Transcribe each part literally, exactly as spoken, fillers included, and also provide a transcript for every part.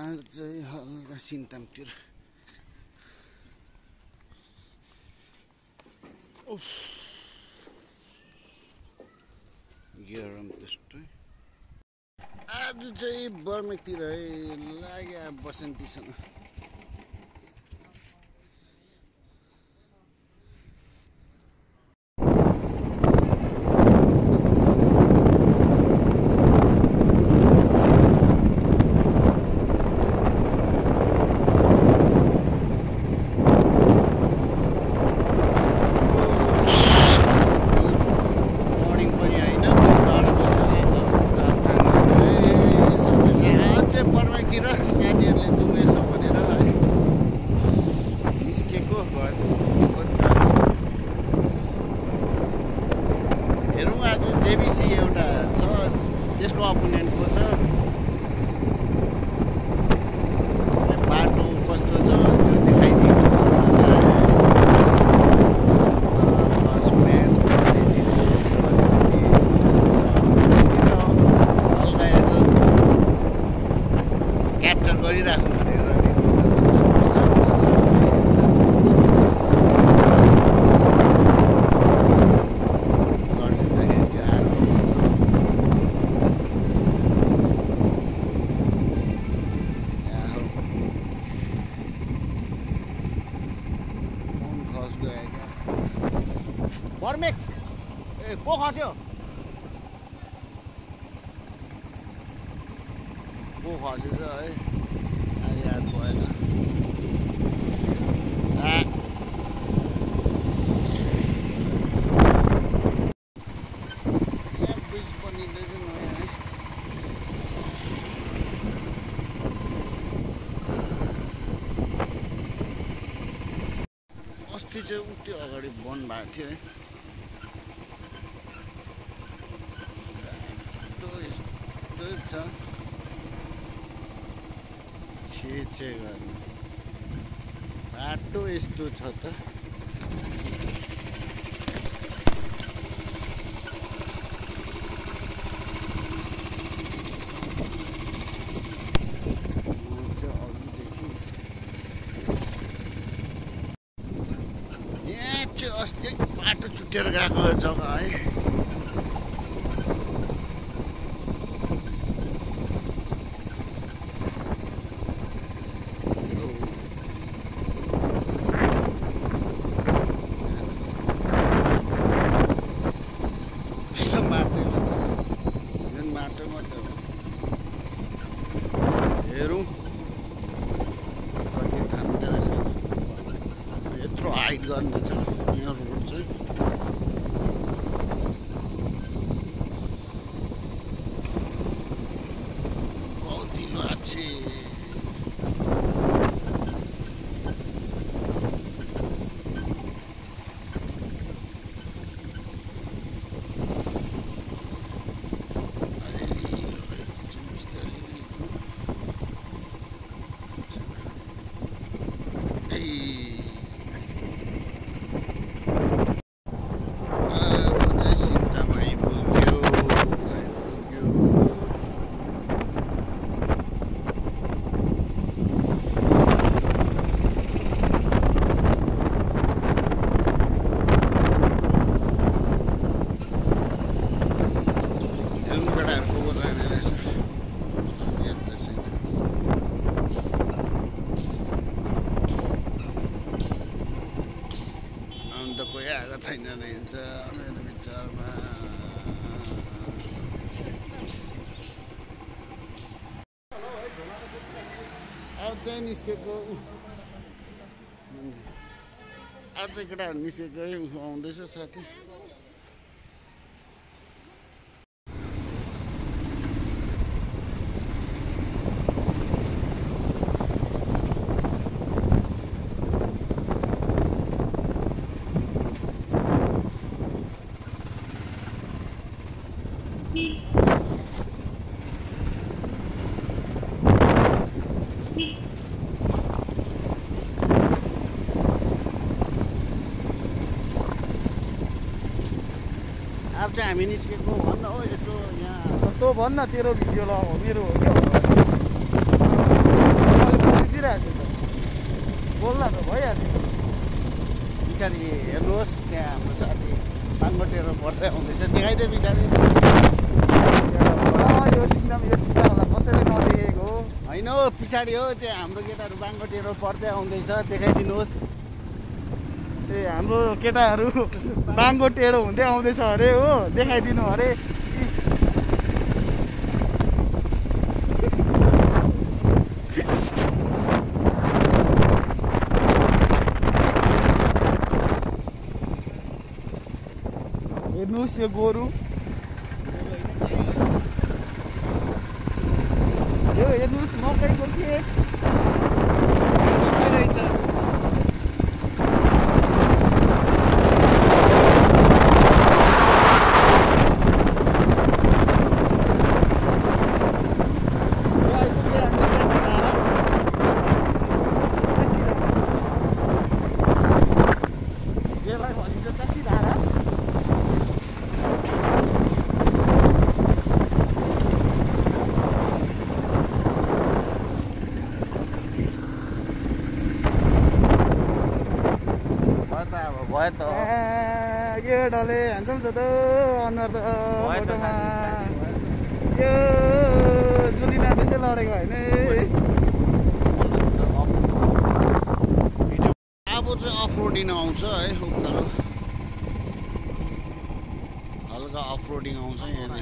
चाहिँ हल्का सिन्तामतिर गरम त्यस्तै आज चाहिँ बर्मेकतिर है लाग्यो बसन्तीसँग एउटा छ त्यसको अपोनेन्टको छ बाटो कस्तो छ त्यो देखाइदिएको हल्का यसो क्याप्चर गरिराख्नु भनेर बर्मेक ए को खस्यो को खसेछ है याद भएन ब्रिज बनिँदैछ नयाँ है अस्ति चाहिँ उति अगाडि बन्द भएको थियो है छ के चाहिँ गर्नु बाटो यस्तो छ त यहाँ चाहिँ अस्ति बाटो छुटेर गएको जग्गा है हेरौँ कति थाम्दो रहेछ यत्रो हाइट गर्ने छ यहाँ रोड चाहिँ बहुत ढिलो आछे छैन रहेछ मेरो विचारमा अब चाहिँ निस्केको आज चाहिँ केटाहरू निस्केको आउँदैछ साथी अब चाहिँ हामी निस्केको भन्न हो यसो यहाँ तँ भन्न तेरो भिडियो लगाऊ मेरो हो क्या त्यो पछाडि यो सिक्किम यो सिक्किमलाई कसैले नदेखेको हो होइन हो पछाडि हो त्यो हाम्रो केटाहरू बाङ्गो टेरो पर्दै आउँदैछ देखाइदिनुहोस् ए हाम्रो केटाहरू बाङ्गो टेढो हुँदै आउँदैछ अरे हो देखाइदिनु अरे हेर्नुहोस् यो गोरु यो हेर्नुहोस् मकैको के रहेछ यसलाई भनिन्छ चाची धारा भयो त के डले ह्यान्डसम छ त अनुहार त फोटोमा यो जुलिना त्यसै लडेको होइन अब चाहिँ अफ रोडिङ आउँछ है उकालो हल्का अफ रोडिङ आउँछ यहाँ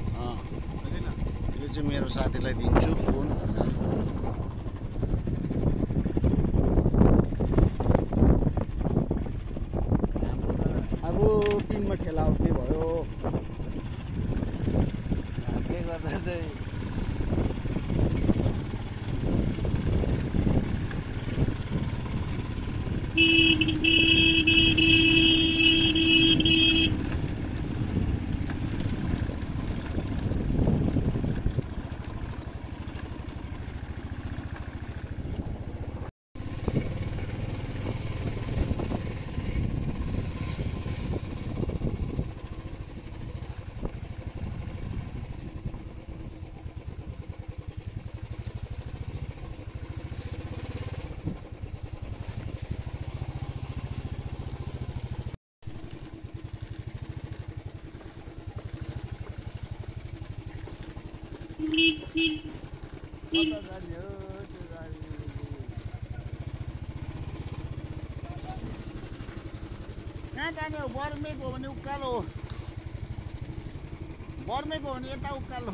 यो चाहिँ मेरो साथीलाई दिन्छु फोन टिममा खेला उठ्ने भयो के गर्दा चाहिँ कहाँ जाने हो बर्मेक हो भने उकालो हो बर्मेक हो भने यता उकालो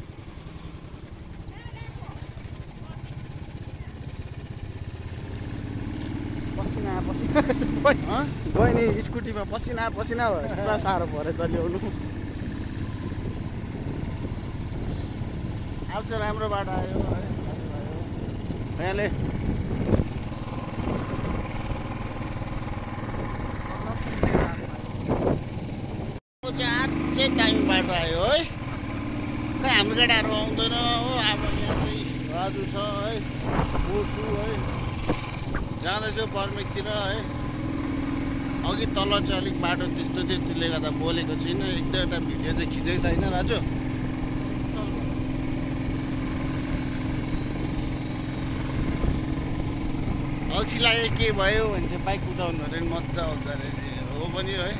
पसिना पसिना गयो नि स्कुटीमा पसिना पसिना भयो पुरा साह्रो पऱ्यो चलिआउनु अब चाहिँ राम्रो बाटो आयो यहाँले अझै दामी बाटो आयो है खै हाम्रो केटाहरू आउँदैन हो अब यहाँ चाहिँ राजु छ है म छु है जाँदैछु बर्मेकतिर है अघि तल चाहिँ अलिक बाटो त्यस्तो थियो त्यसले गर्दा बोलेको छुइनँ एक दुईवटा भिडियो चाहिँ खिचेको छैन राजु अल्छी लाग्यो के भयो भने चाहिँ बाइक कुदाउनु अरे मजा आउँछ अरे हो पनि है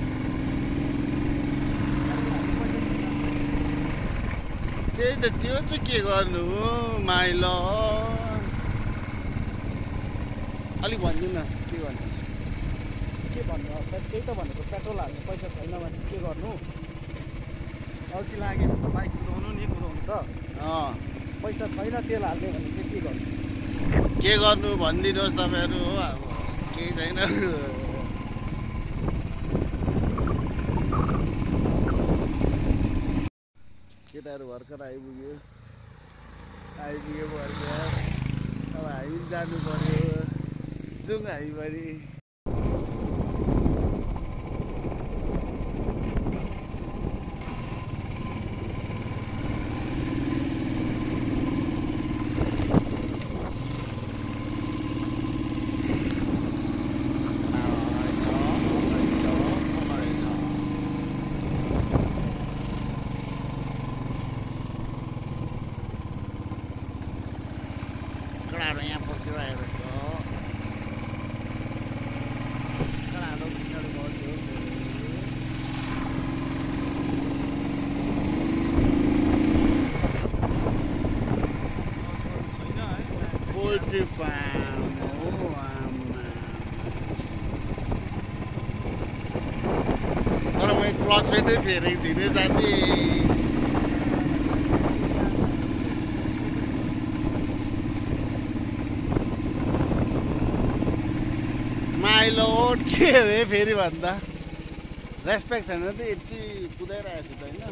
त्यही त त्यो चाहिँ के गर्नु माइल अलिक भनिदिनु न के गर्नु के भन्नु अब त्यही त भनेको पेट्रोल हाल्ने पैसा छैन भने चाहिँ के गर्नु अल्छी लाग्यो भने त बाइक कुदाउनु नि कुदाउनु त अँ पैसा छैन तेल हाल्ने भने चाहिँ के गर्नु के गर्नु भनिदिनुहोस् तपाईँहरू हो अब केही छैन केटाहरू भर्खर आइपुग्यो आइपुग्यो भर्खर अब हामी जानु पर्यो जाउँ हामी पनि कडाहरू यहाँ पर्खिरहेको छ कडाहरू पछाडि बस्यो पोल्ट्री फार्म हो आमा। तर मैले क्लच नै फेरेको छुइनँ साथी। माइलोड के हो फेरि भन्दा रेस्पेक्ट छैन त यति कुदाइरहेको छु त होइन।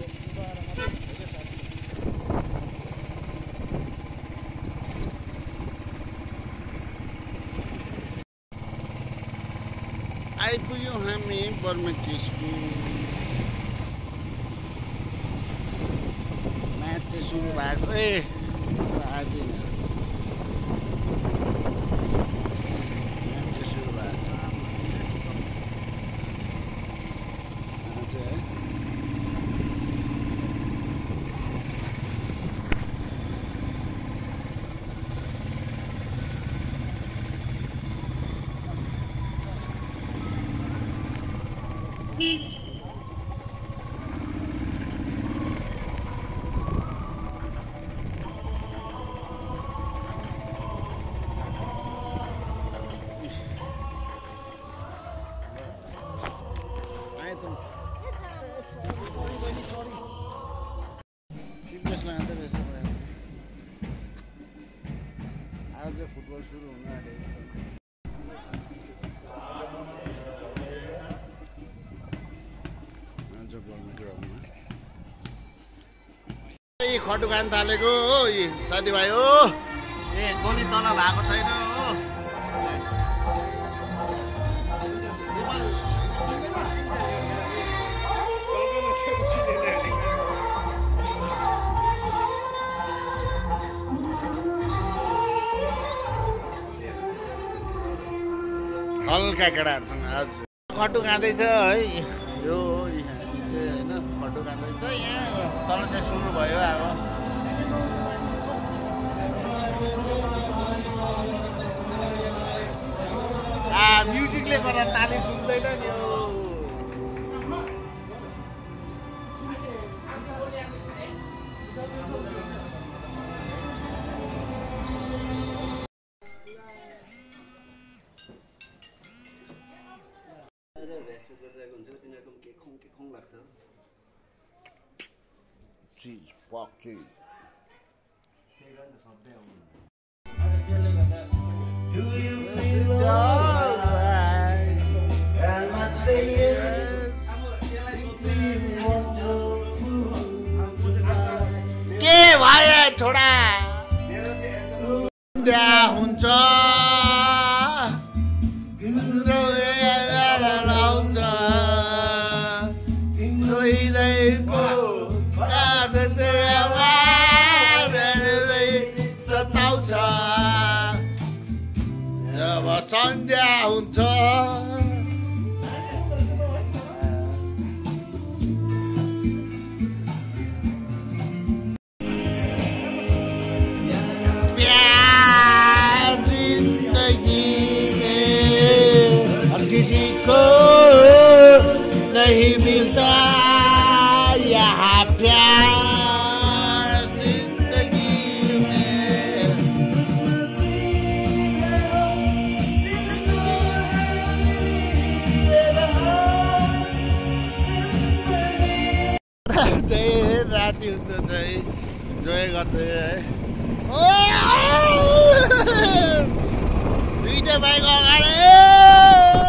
आइपुग्यौँ हामी बर्मिक स्कुल। म्याच चाहिँ सुरु भएको ए आज आज फुटबल सुरु हुन आँटेको छ। खटु खान थालेको हो साथीभाइ हो। ए गोली तल भएको छैन हो। हल्का केटाहरूसँग आज खटु खाँदैछ है। यो हामी चाहिँ होइन खटु खाँदैछ। यहाँ तल चाहिँ सुरु भयो अब। आ म्युजिकले गर्दा ताली सुन्दैन नि हो। Cheese, pork cheese. Do you feel alright? And I say yes. के भयो छोडा? क्या हुन्छ? तिम्रो आउँछ तिम्रो हृदयको सताउँछ जब सन्ध्या हुन्छ। प्यार जिंदगी में हर किसी को नहीं मिलता यहाँ प्यार। चाहिँ राति हुँदो चाहिँ इन्जोय गर्दै है। दुईटा बाइक अगाडि